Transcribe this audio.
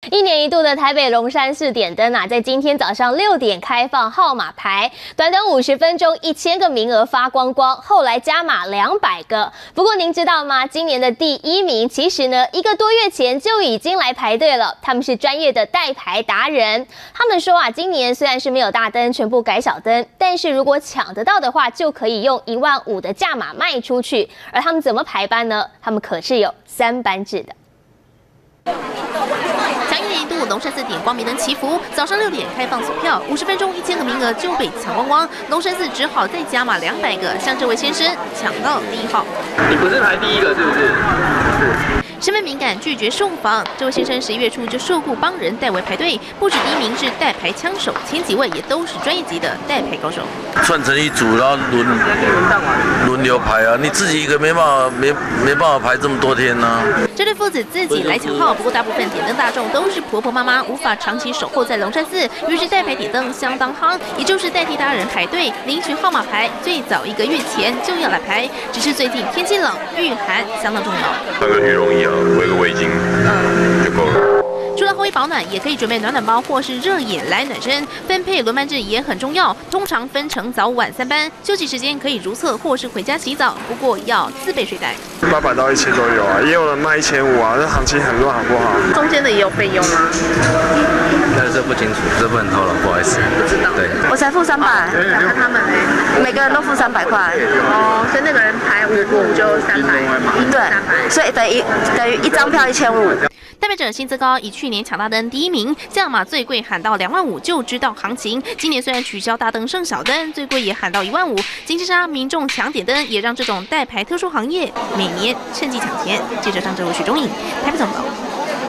一年一度的台北龙山寺点灯在今天早上6点开放号码牌，短短50分钟，1000个名额发光光，后来加码200个。不过您知道吗？今年的第1名，其实呢1个多月前就已经来排队了。他们是专业的代牌达人，他们说今年虽然是没有大灯，全部改小灯，但是如果抢得到的话，就可以用15000的价码卖出去。而他们怎么排班呢？他们可是有3班制的。 一年一度龙山寺点光明灯祈福，早上6点开放索票，50分钟1000个名额就被抢光光，龙山寺只好再加码200个。像这位先生抢到第1号， 你不是排第1个是不是？ 身份敏感拒绝受访，这位先生11月初就受雇帮人代为排队，不止第1名是代牌枪手，前几位也都是专业级的代牌高手。 串成一组，然后轮流排啊，你自己一个没办法排这么多天呢。 这对父子自己来抢号，不过大部分点灯大众都是婆婆妈妈，无法长期守候在龙山寺，于是代牌点灯相当夯，也就是代替大人排队领取号码牌，最早1个月前就要来排，只是最近天气冷，御寒相当重要。 穿个羽绒衣啊，围个围巾就够了。 除了后衣保暖，也可以准备暖暖包或是热饮来暖身。分配轮班制也很重要，通常分成早晚3班，休息时间可以如厕或是回家洗澡，不过要自备睡袋。 800到1000都有啊，也有人卖1500啊，这行情很乱，好不好？ 中间的也有费用吗？ 但是不清楚，这不能透露，不好意思。 不知道。对， 我才付300， 那他们呢？ 每个人都付300块。 哦，所以那个人排5就300， 对，所以等于1张票1500。 代表者薪资高，以去年抢大灯第1名，价码最贵喊到25000就知道行情。今年虽然取消大灯剩小灯，最贵也喊到15000。经济差，民众抢点灯，也让这种代牌特殊行业每年趁机抢钱。记者张哲如、许忠颖台北总报。